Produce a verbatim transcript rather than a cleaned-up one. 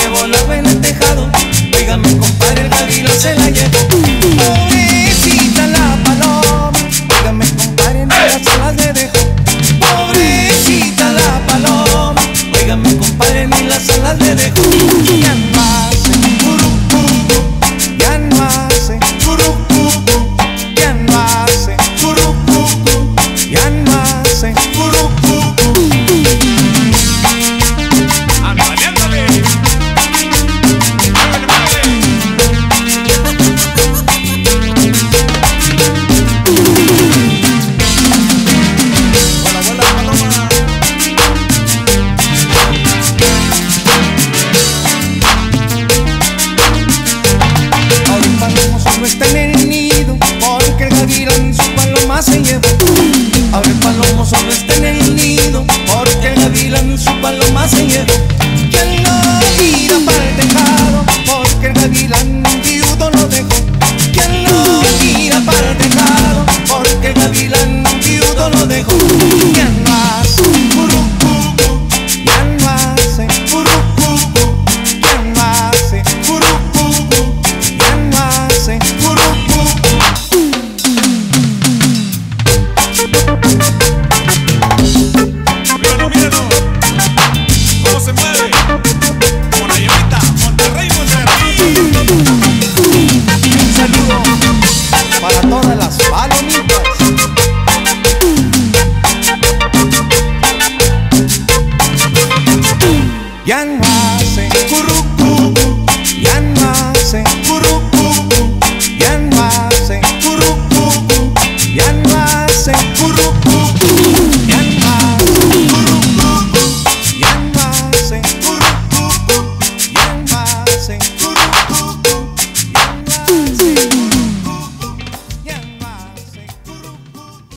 volaba en el tejado. Óigame, compadre, el gavilán se la llevó. Pobrecita la paloma, óigame, compadre, ni las alas le dejó. Pobrecita la paloma, óigame, compadre, ni las alas le dejó. Ya no hace curucucu, ya no hace curucucu, ya no hace curucucu, ya no hace curucucu. ¡Ándale, ándale! ¡Muévele, muévele! ¡Vuela, vuela, paloma! Ahora el palomo solo está en el nido, porque el gavilán su paloma se llevó. Ahora el palomo solo está en el nido, porque el gavilán su paloma se llevó. ¿Quién lo tira para el tejado? Porque el gavilán viudo lo dejó. ¿Quién lo tira para el tejado? Porque el gavilán viudo lo dejó. Ya no hace curucucu, ya no hace curucucu, ya no hace curucucu, ya no hace curucucu. ¡Míralo, míralo! ¿Cómo se mueve? Como la llevita, Monterrey, Monterrey. Un saludo para todas las palomitas. Ya no hace curucucu.